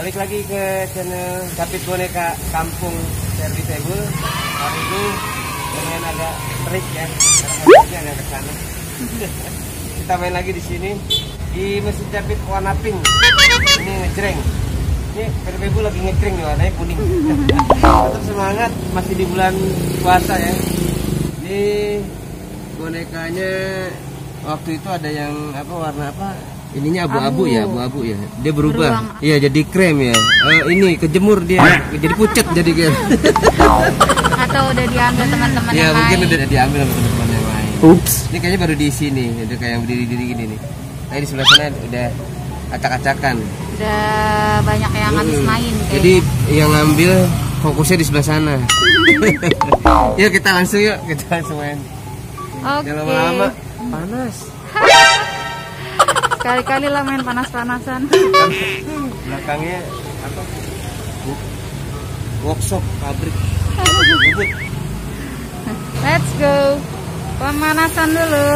Balik lagi ke channel Capit Boneka Kampung Ferdi Tebul. Hari ini dengan agak trik ya, karena agak ke sana. Kita main lagi di sini di mesin capit warna pink. Ini ngejreng. Ini Ferdi Tebul lagi ngejreng nih, warnanya kuning. Tetap semangat, masih di bulan puasa ya. Ini bonekanya waktu itu ada yang apa, warna apa? Ininya abu-abu ya, abu-abu ya. Dia berubah. Iya, jadi krem ya. Ini kejemur dia, jadi pucat jadi kan. Atau udah diambil teman-teman yang lain. Iya, mungkin udah diambil sama teman-teman yang lain. Ups. Ini kayaknya baru diisi nih, udah kayak yang berdiri-diri gini nih. Nah, di sebelah sana udah acak-acakan. Udah banyak yang habis main kayaknya. Jadi yang ngambil fokusnya di sebelah sana. Yuk kita langsung main. Oke. Jangan lama-lama, panas. Kali-kali lah main panas-panasan. Belakangnya apa? Workshop pabrik. Let's go. Pemanasan dulu.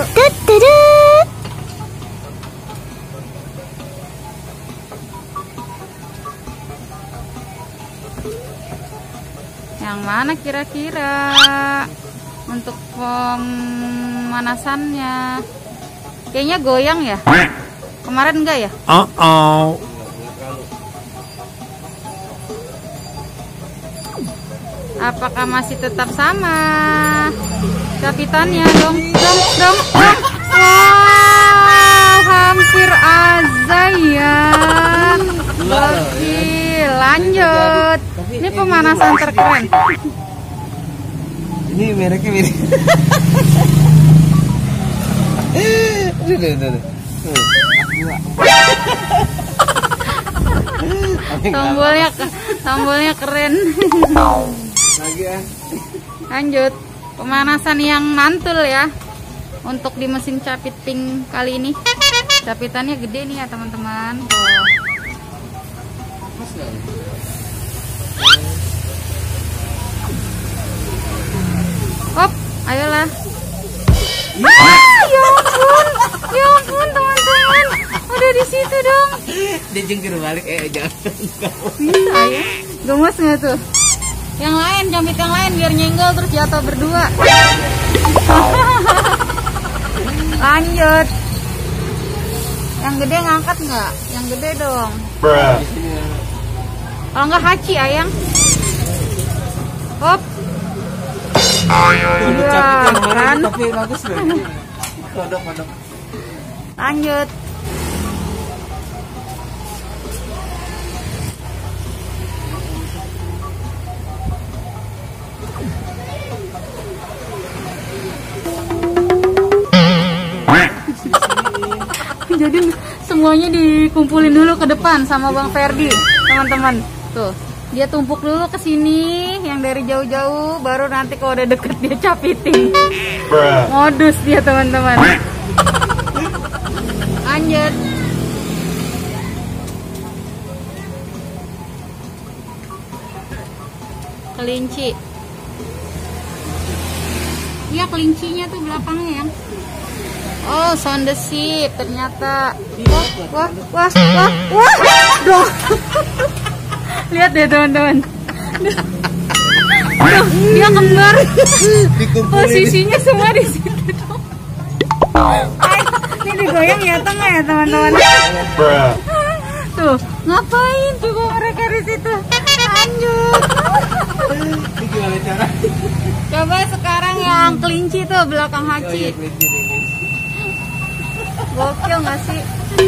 Yang mana kira-kira untuk pemanasannya? Kayaknya goyang ya. Kemarin enggak ya? Apakah masih tetap sama capitannya? Dong. Wow, hampir aja ya. Oke, lanjut. Ini pemanasan terkeren. Ini mereknya mirip. Tombolnya keren. Lagi ya. Lanjut pemanasan yang mantul ya untuk di mesin capit pink kali ini. Capitannya gede nih ya teman-teman. Hop, ayolah. Ya ampun teman-teman, udah di situ dong. Dia jengkir balik, jangan. Bisa ya, gemes nggak tuh? Yang lain, capit yang lain biar nyenggol terus jatuh berdua. Lanjut. Yang gede ngangkat nggak? Yang gede dong. Kalau nggak haci ayang. Hop. Iya kan? Tapi bagus loh. Kodok. Lanjut. Jadi semuanya dikumpulin dulu ke depan sama Bang Ferdi, teman-teman. Tuh, dia tumpuk dulu ke sini, yang dari jauh-jauh, baru nanti kalau udah deket dia capitin. Modus dia teman-teman. Lanjut. Kelinci. Iya, kelincinya tuh belakangnya yang. Oh, sound the ship ternyata. Wah. Dong. Lihat deh teman-teman. Dia kembar. Posisinya semua di situ dong. Ini digoyang ya tengah ya teman-teman. Tuh, ngapain coba mereka di situ? Lanjut. Ini gimana cara? Coba sekarang yang kelinci tuh belakang haci. Gokil nggak sih?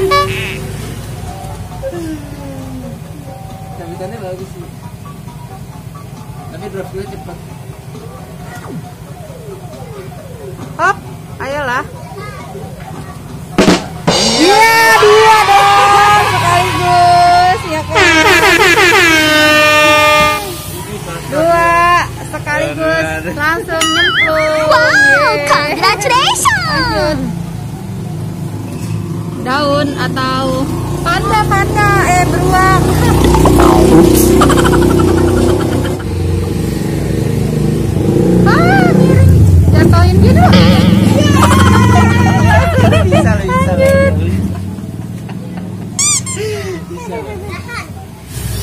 Capitannya bagus sih. Tapi drop gue cepat. Hop, ayolah. Iya, dua dong sekaligus ya kan. Dua sekaligus langsung nyemplung. Wow, congratulations. Daun atau panda beruang. Miring, jatuhin gitu. Bisa.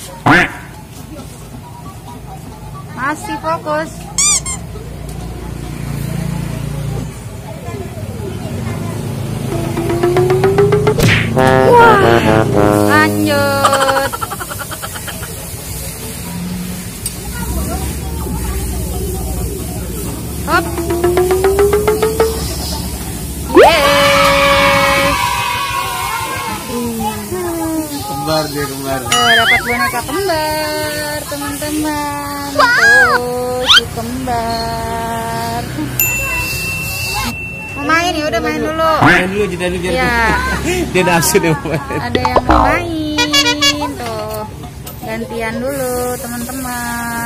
Masih fokus. Wah, lanjut. Hop. Yes. Kembar dia kembar. Dapat boneka kembar, teman-teman. Tuh, si kembar. Mau main ya udah main dulu. Main dulu jeda dulu biar Ya. dia nafsu dia mau main. Ada yang mau main tuh. Gantian dulu teman-teman.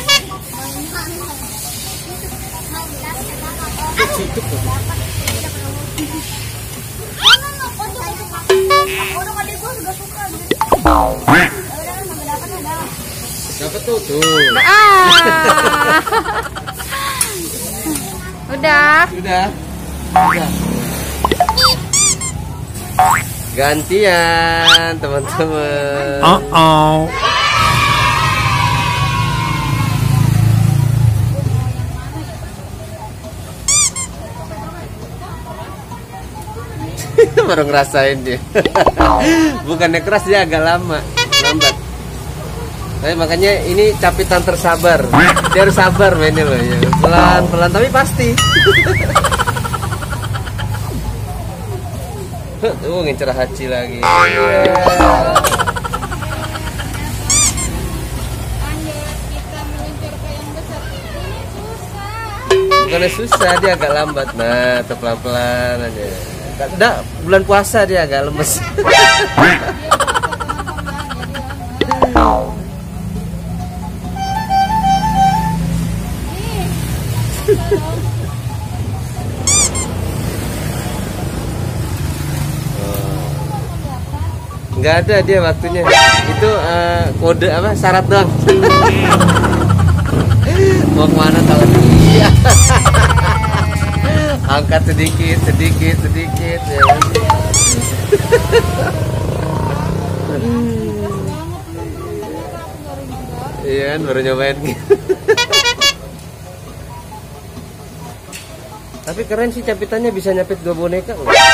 Dapat tuh. Ah. Udah. Sudah. Gantian teman-teman. Baru ngerasain dia. Bukannya keras, dia agak lambat. Tapi makanya ini capitan tersabar. Dia harus sabar mainnya loh ya. Pelan-pelan tapi pasti. Tuh ngincer Hachi lagi. Bukannya susah, dia agak lambat. Nah, pelan-pelan aja. Enggak, bulan puasa dia agak lemes. Nggak ada dia waktunya. Itu kode apa? Syarat doang. Mau kemana tahu dia? Angkat sedikit ya. Iya kan, baru nyobain. Tapi keren sih capitannya, bisa nyapit 2 boneka.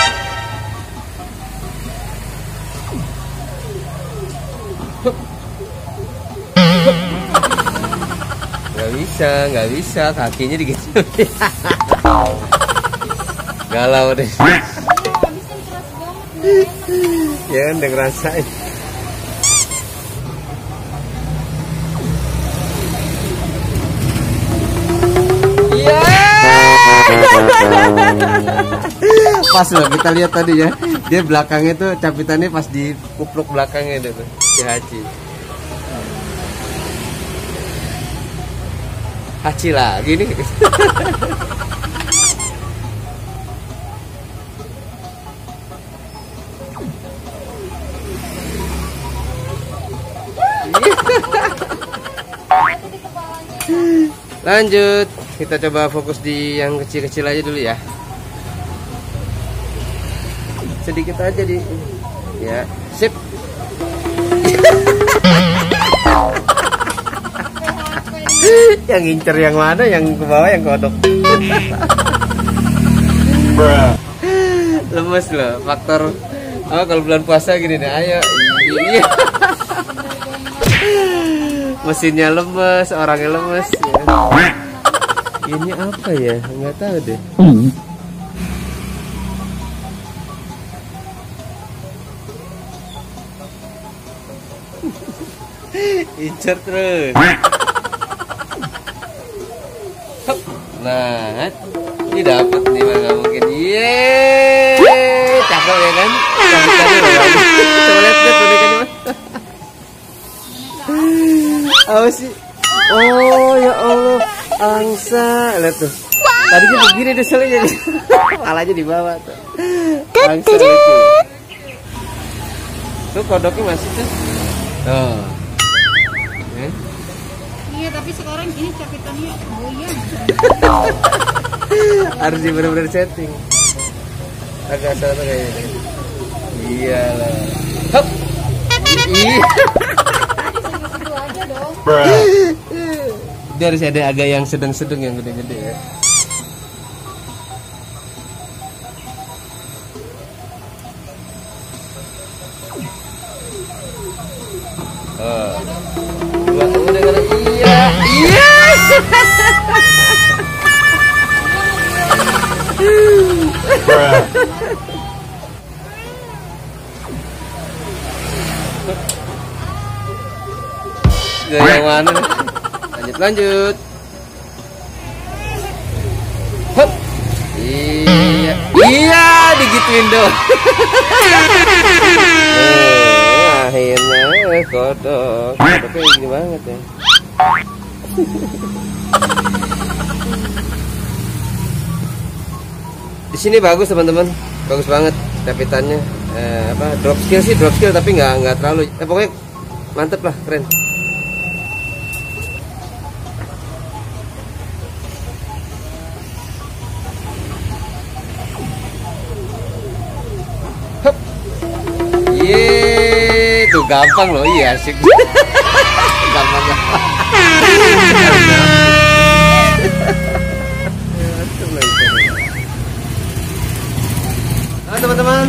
Nggak bisa, kakinya digeser. Galau deh. Ya kan, udah ngerasain. Iya. Pas loh, kita lihat tadi ya. Dia belakangnya tuh capitannya pas di kupluk belakangnya tuh si Hachi. Hachi lah gini. Lanjut, kita coba fokus di yang kecil-kecil aja dulu ya. Sedikit aja di, ya, sip. Yang ngincer yang mana, yang ke bawah, yang kodok. Lemes loh, faktor. Oh, kalau bulan puasa gini nih, ayo. Iya. Mesinnya lemes, orangnya lemes. Ya. Ini apa ya? Nggak tahu deh. Incer terus. Nah, ini dapat nih, nggak mungkin. Yeay, cakep ya kan? Coba lihat bonekanya. Apa sih? Oh ya Allah, angsa. Lihat tuh. Tadinya begini deh soalnya. Palanya di bawah tuh. Angsa itu. Tuh kodoknya masih tuh. Oh. Iya, tapi sekarang ini capitannya goyang. Harus di bener-bener setting. Agak salah kayaknya. Iyalah. Hop. Iya. Dia harus ada agak yang sedang-sedang, yang gede-gede ya. Oh. Iya. Yang mana? Lanjut. Hop. Iya, digituin dong. Akhirnya kodok. Kodoknya gini banget ya. Di sini bagus teman-teman, bagus banget capitannya. Drop skill tapi nggak terlalu. Pokoknya mantep lah, keren. Hup. Yeay, tuh gampang loh, iya asik. Gampang. Halo teman-teman,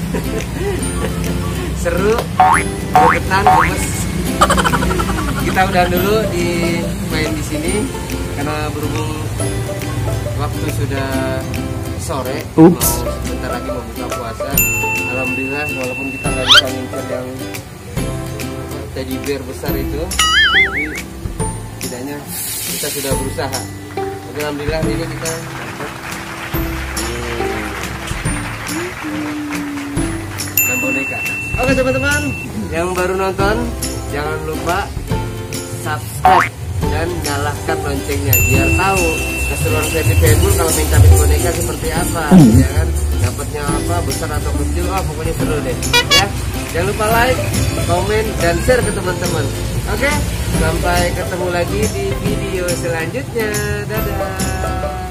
seru, gregetan, gemes. Kita udah dulu di main di sini karena berhubung waktu sudah sore, mau sebentar lagi mau buka puasa. Alhamdulillah, walaupun kita nggak bisa ngincer yang teddy bear besar itu, tapi setidaknya kita sudah berusaha. Tapi alhamdulillah ini kita boneka. Oke teman-teman, yang baru nonton jangan lupa subscribe dan nyalakan loncengnya biar tahu keseruan Freddy Fable kalau main capit boneka seperti apa, ya kan? Dapatnya apa, besar atau kecil, pokoknya seru deh. Ya, jangan lupa like, komen, dan share ke teman-teman. Oke, sampai ketemu lagi di video selanjutnya. Dadah.